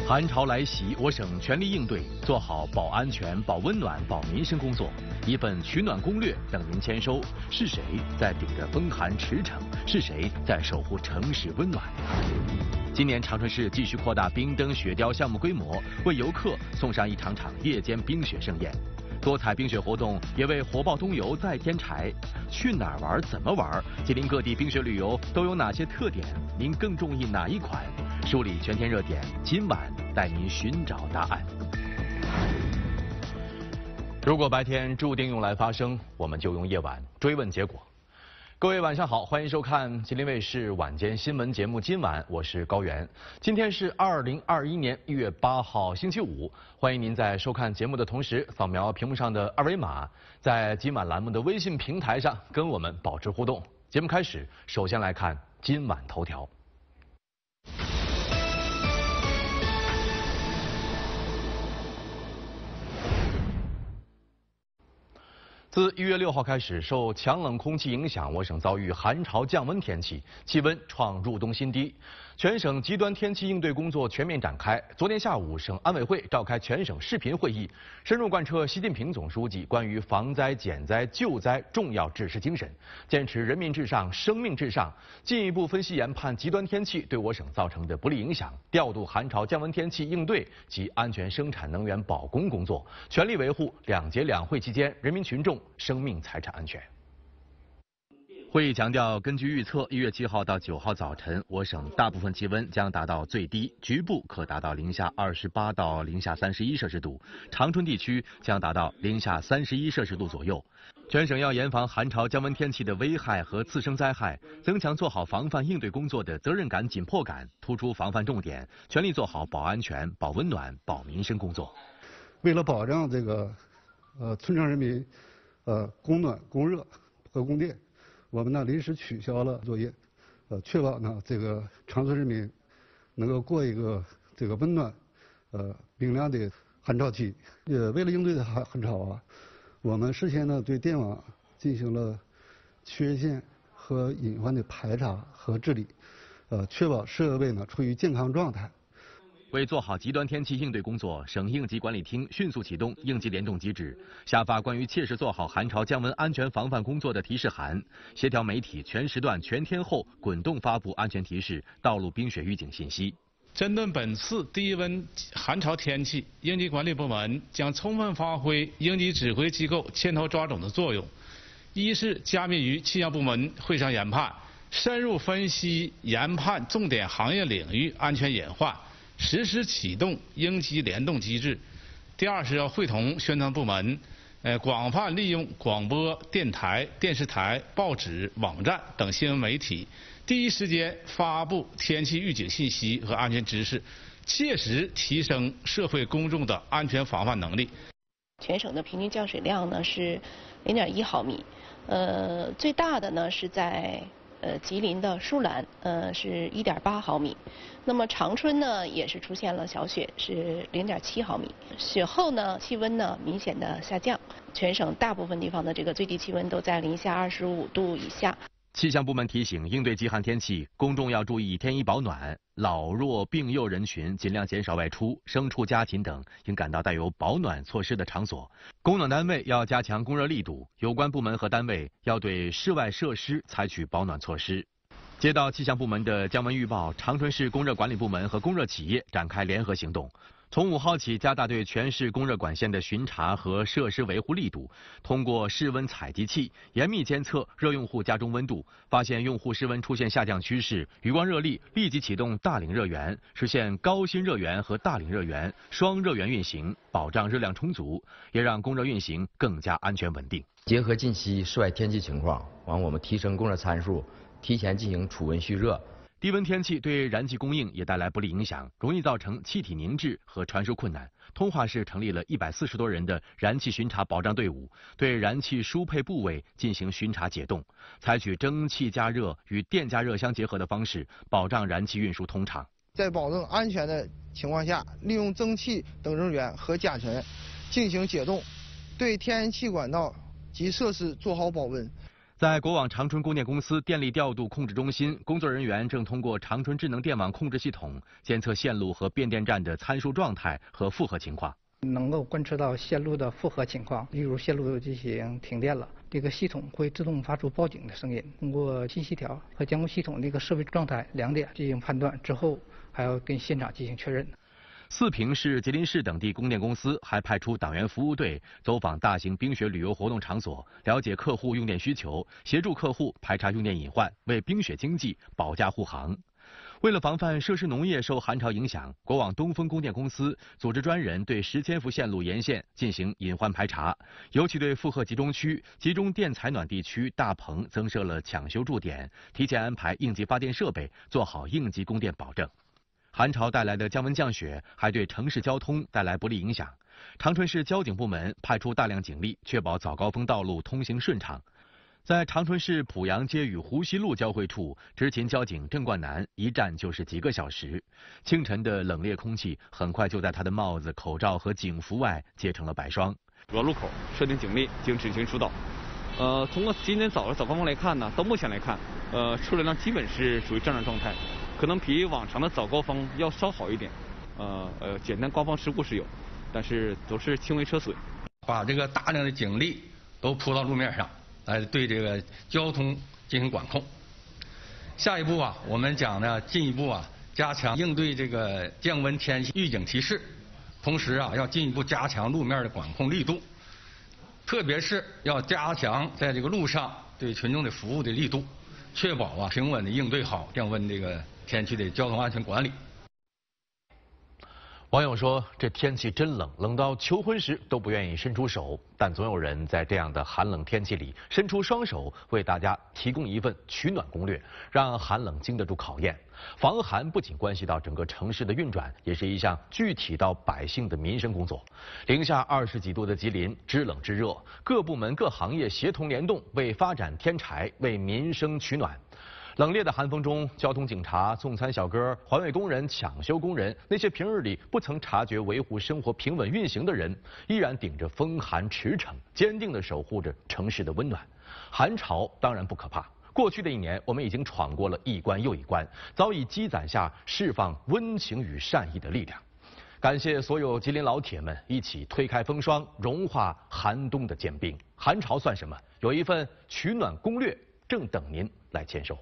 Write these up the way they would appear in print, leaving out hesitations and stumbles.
寒潮来袭，我省全力应对，做好保安全、保温暖、保民生工作。一份取暖攻略等您签收。是谁在顶着风寒驰骋？是谁在守护城市温暖？今年长春市继续扩大冰灯雪雕项目规模，为游客送上一场场夜间冰雪盛宴。多彩冰雪活动也为火爆冬游再添柴。去哪儿玩？怎么玩？吉林各地冰雪旅游都有哪些特点？您更中意哪一款？梳理全天热点，今晚带您寻找答案。如果白天注定用来发声，我们就用夜晚追问结果。各位晚上好，欢迎收看吉林卫视晚间新闻节目。今晚我是高原，今天是2021年1月8号星期五。欢迎您在收看节目的同时扫描屏幕上的二维码，在今晚栏目的微信平台上跟我们保持互动。节目开始，首先来看今晚头条。自1月6号开始，受强冷空气影响，我省遭遇寒潮降温天气，气温创入冬新低。全省极端天气应对工作全面展开。昨天下午，省安委会召开全省视频会议，深入贯彻习近平总书记关于防灾、减灾、救灾重要指示精神，坚持人民至上、生命至上，进一步分析研判极端天气对我省造成的不利影响，调度寒潮降温天气应对及安全生产能源保供工作，全力维护两节两会期间人民群众生命财产安全。会议强调，根据预测，1月7号到9号早晨，我省大部分气温将达到最低，局部可达到-28到-31摄氏度，长春地区将达到-31摄氏度左右。全省要严防寒潮降温天气的危害和次生灾害，增强做好防范应对工作的责任感、紧迫感，突出防范重点，全力做好保安全、保温暖、保民生工作。 为了保障这个村城人民供暖、供热和供电，我们呢临时取消了作业，确保呢这个长春人民能够过一个这个温暖明亮的寒潮期。为了应对寒潮啊，我们事先呢对电网进行了缺陷和隐患的排查和治理，确保设备呢处于健康状态。 为做好极端天气应对工作，省应急管理厅迅速启动应急联动机制，下发关于切实做好寒潮降温安全防范工作的提示函，协调媒体全时段全天候滚动发布安全提示、道路冰雪预警信息。 针对本次低温寒潮天气，应急管理部门将充分发挥应急指挥机构牵头抓种的作用。一是加密于气象部门会上研判，深入分析研判重点行业领域安全隐患，实时启动应急联动机制。第二是要会同宣传部门，广泛利用广播电台、电视台、报纸、网站等新闻媒体，第一时间发布天气预警信息和安全知识，切实提升社会公众的安全防范能力。 全省的平均降水量呢是0.1毫米，最大的呢是在吉林的舒兰，是1.8毫米。那么长春呢也是出现了小雪，是0.7毫米。雪后呢气温呢明显的下降，全省大部分地方的这个最低气温都在-25度以下。 气象部门提醒，应对极寒天气，公众要注意添衣保暖，老弱病幼人群尽量减少外出，牲畜家禽等应赶到带有保暖措施的场所。供暖单位要加强供热力度，有关部门和单位要对室外设施采取保暖措施。接到气象部门的降温预报，长春市供热管理部门和供热企业展开联合行动。从5号起，加大对全市供热管线的巡查和设施维护力度，通过室温采集器严密监测热用户家中温度，发现用户室温出现下降趋势，余光热力立即启动大领热源，实现高薪热源和大领热源双热源运行，保障热量充足，也让供热运行更加安全稳定。 结合近期室外天气情况，我们提升供热参数，提前进行储温蓄热。 低温天气对燃气供应也带来不利影响，容易造成气体凝滞和传输困难。通化市成立了140多人的燃气巡查保障队伍，对燃气输配部位进行巡查解冻，采取蒸汽加热与电加热相结合的方式，保障燃气运输通畅。 在保证安全的情况下，利用蒸汽等热源和甲醛进行解冻，对天然气管道及设施做好保温。 在国网长春供电公司电力调度控制中心，工作人员正通过长春智能电网控制系统监测线路和变电站的参数状态和负荷情况， 能够观测到线路的负荷情况，例如线路进行停电了，这个系统会自动发出报警的声音，通过信息条和监控系统这个设备状态2点进行判断，之后还要跟现场进行确认。 四平市、吉林市等地供电公司还派出党员服务队走访大型冰雪旅游活动场所，了解客户用电需求，协助客户排查用电隐患，为冰雪经济保驾护航。为了防范涉事农业受寒潮影响，国网东风供电公司组织专人对10千伏线路沿线进行隐患排查，尤其对负荷集中区、集中电采暖地区大棚增设了抢修驻点，提前安排应急发电设备，做好应急供电保证。寒潮带来的降温降雪还对城市交通带来不利影响，长春市交警部门派出大量警力，确保早高峰道路通行顺畅。在长春市濮阳街与湖西路交汇处，执勤交警郑冠南一站就是几个小时。清晨的冷冽空气很快就在他的帽子、口罩和警服外结成了白霜。 主要路口设定警力经执行疏导。通过今天早高峰来看呢，到目前来看，车流量基本是属于正常状态。可能比往常的早高峰要稍好一点，简单刮风事故是有，但是都是轻微车损。 把这个大量的警力都扑到路面上，来对这个交通进行管控。下一步啊，我们讲呢，进一步啊加强应对这个降温天气预警提示，同时啊要进一步加强路面的管控力度，特别是要加强在这个路上对群众的服务的力度，确保啊平稳的应对好降温这个天气的交通安全管理。 网友说：“这天气真冷，冷到求婚时都不愿意伸出手。但总有人在这样的寒冷天气里伸出双手，为大家提供一份取暖攻略，让寒冷经得住考验。防寒不仅关系到整个城市的运转，也是一项具体到百姓的民生工作。零下20几度的吉林，知冷知热，各部门各行业协同联动，为发展添柴，为民生取暖。”冷冽的寒风中，交通警察、送餐小哥、环卫工人、抢修工人，那些平日里不曾察觉维护生活平稳运行的人，依然顶着风寒驰骋，坚定地守护着城市的温暖。寒潮当然不可怕，过去的1年，我们已经闯过了一关又一关，早已积攒下释放温情与善意的力量。感谢所有吉林老铁们一起推开风霜，融化寒冬的坚冰。寒潮算什么？有一份取暖攻略正等您来签收。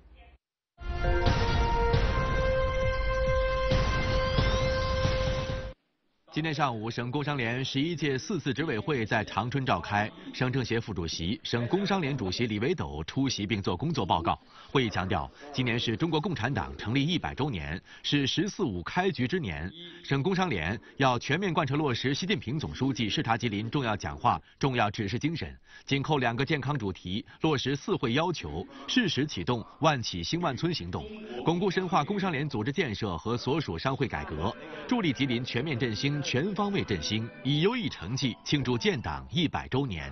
今天上午，省工商联11届4次执委会在长春召开，省政协副主席、省工商联主席李维斗出席并作工作报告。会议强调，今年是中国共产党成立100周年，是“十四五”开局之年。省工商联要全面贯彻落实习近平总书记视察吉林重要讲话、重要指示精神，紧扣2个健康主题，落实4会要求，适时启动万企兴万村行动，巩固深化工商联组织建设和所属商会改革，助力吉林全面振兴、全方位振兴，以优异成绩庆祝建党100周年。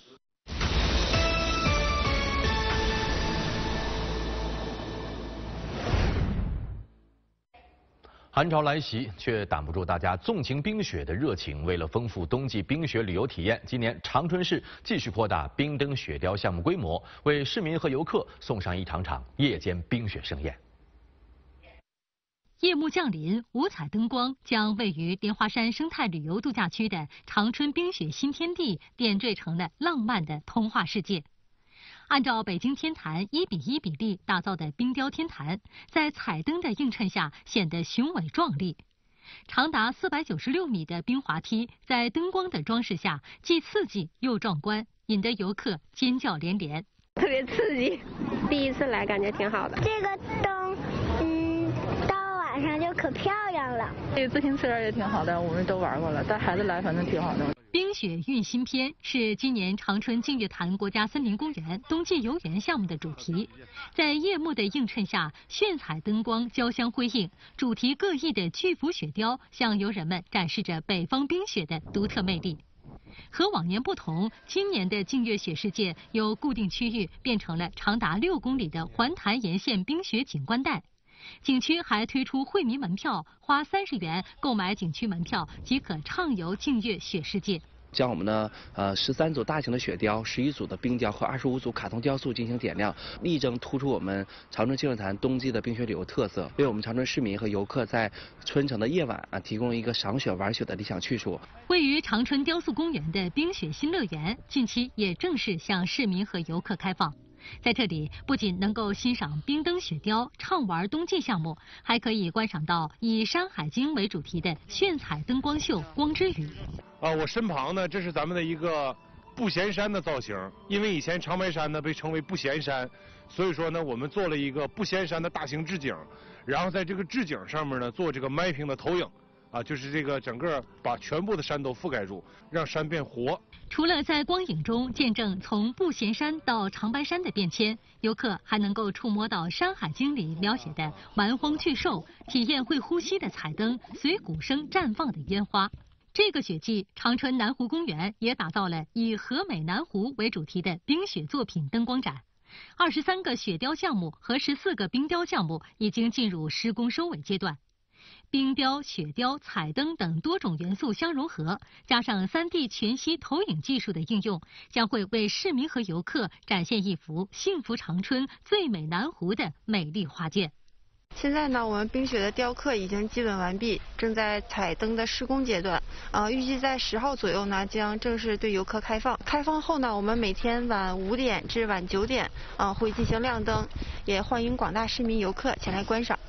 寒潮来袭，却挡不住大家纵情冰雪的热情。为了丰富冬季冰雪旅游体验，今年长春市继续扩大冰灯雪雕项目规模，为市民和游客送上一场场夜间冰雪盛宴。 夜幕降临，五彩灯光将位于莲花山生态旅游度假区的长春冰雪新天地点缀成了浪漫的童话世界。按照北京天坛1:1比例打造的冰雕天坛，在彩灯的映衬下显得雄伟壮丽。长达496米的冰滑梯在灯光的装饰下，既刺激又壮观，引得游客尖叫连连。 特别刺激，第一次来感觉挺好的。 这个灯，到晚上就可漂亮了。 这个自行车也挺好的，我们都玩过了，带孩子来反正挺好的。 冰雪运新篇是今年长春净月潭国家森林公园冬季游园项目的主题。在夜幕的映衬下，炫彩灯光交相辉映，主题各异的巨幅雪雕向游人们展示着北方冰雪的独特魅力。和往年不同，今年的净月雪世界由固定区域变成了长达6公里的环潭沿线冰雪景观带。景区还推出惠民门票，花30元购买景区门票即可畅游净月雪世界。 将我们的13组大型的雪雕、11组的冰雕和25组卡通雕塑进行点亮，力争突出我们长春积水潭冬季的冰雪旅游特色，为我们长春市民和游客在春城的夜晚提供一个赏雪玩雪的理想去处。 位于长春雕塑公园的冰雪新乐园，近期也正式向市民和游客开放。在这里，不仅能够欣赏冰灯雪雕、畅玩冬季项目，还可以观赏到以《山海经》为主题的炫彩灯光秀“光之雨”。 我身旁呢，这是咱们的一个不闲山的造型。因为以前长白山呢被称为不闲山，所以说呢，我们做了一个不闲山的大型置景，然后在这个置景上面呢做这个mapping的投影。就是这个整个把全部的山都覆盖住，让山变活。 除了在光影中见证从不闲山到长白山的变迁，游客还能够触摸到《山海经》里描写的蛮荒巨兽，体验会呼吸的彩灯，随鼓声绽放的烟花。这个雪季，长春南湖公园也打造了以和美南湖为主题的冰雪作品灯光展。23个雪雕项目和14个冰雕项目已经进入施工收尾阶段。冰雕、雪雕、彩灯等多种元素相融合，加上3D 全息投影技术的应用，将会为市民和游客展现一幅幸福长春、最美南湖的美丽画卷。 现在呢，我们冰雪的雕刻已经基本完毕，正在彩灯的施工阶段。预计在10号左右呢，将正式对游客开放。开放后呢，我们每天晚5点至晚9点会进行亮灯，也欢迎广大市民游客前来观赏。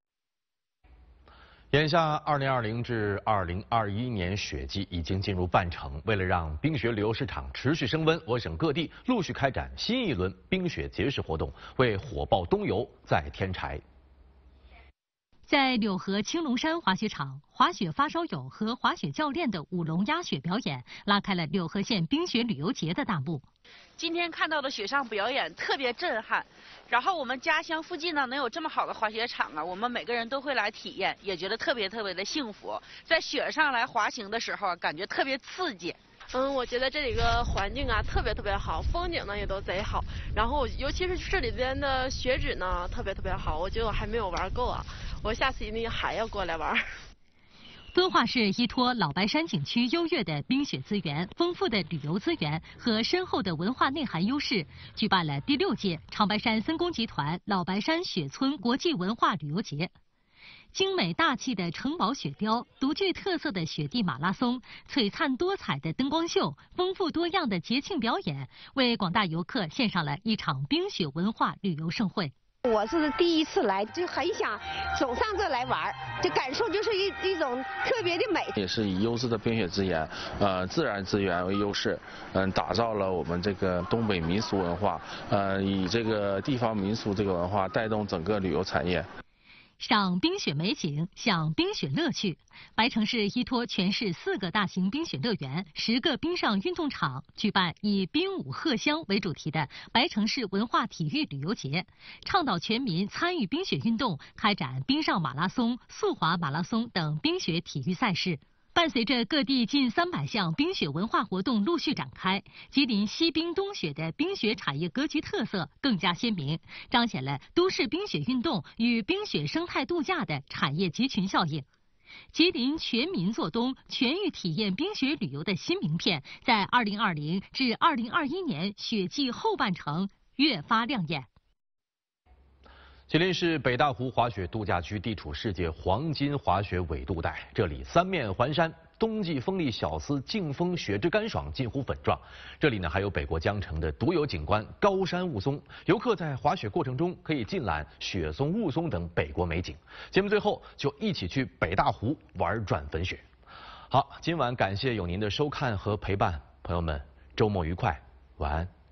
眼下2020至2021年雪季已经进入半程，为了让冰雪旅游市场持续升温，我省各地陆续开展新一轮冰雪节食活动，为火爆冬游再添柴。在柳河青龙山滑雪场，滑雪发烧友和滑雪教练的舞龙压雪表演，拉开了柳河县冰雪旅游节的大幕。 今天看到的雪上表演特别震撼，然后我们家乡附近呢能有这么好的滑雪场啊，我们每个人都会来体验，也觉得特别的幸福。在雪上来滑行的时候，感觉特别刺激。 我觉得这里个环境啊特别好，风景呢也都贼好，然后尤其是这里边的雪质呢特别好，我觉得我还没有玩够啊，我下次一定还要过来玩。 敦化市依托老白山景区优越的冰雪资源、丰富的旅游资源和深厚的文化内涵优势，举办了第6届长白山森工集团老白山雪村国际文化旅游节。精美大气的城堡雪雕、独具特色的雪地马拉松、璀璨多彩的灯光秀、丰富多样的节庆表演，为广大游客献上了一场冰雪文化旅游盛会。 我是第一次来，就很想总上这来玩，这感受就是一种特别的美。 也是以优质的冰雪资源、自然资源为优势，打造了我们这个东北民俗文化，以这个地方民俗这个文化带动整个旅游产业。 赏冰雪美景，享冰雪乐趣。白城市依托全市4个大型冰雪乐园、10个冰上运动场，举办以冰舞鹤乡为主题的白城市文化体育旅游节，倡导全民参与冰雪运动，开展冰上马拉松、速滑马拉松等冰雪体育赛事。伴随着各地近300项冰雪文化活动陆续展开，吉林西冰冬雪的冰雪产业格局特色更加鲜明，彰显了都市冰雪运动与冰雪生态度假的产业集群效应。吉林全民做冬、全域体验冰雪旅游的新名片，在2020至2021年雪季后半程越发亮眼。吉林市北大湖滑雪度假区地处世界黄金滑雪纬度带，这里3面环山，冬季风力小司劲风，雪质干爽，近乎粉状。这里呢还有北国江城的独有景观高山雾凇，游客在滑雪过程中可以尽览雪松、雾凇等北国美景。节目最后就一起去北大湖玩转粉雪。好，今晚感谢有您的收看和陪伴，朋友们周末愉快，晚安。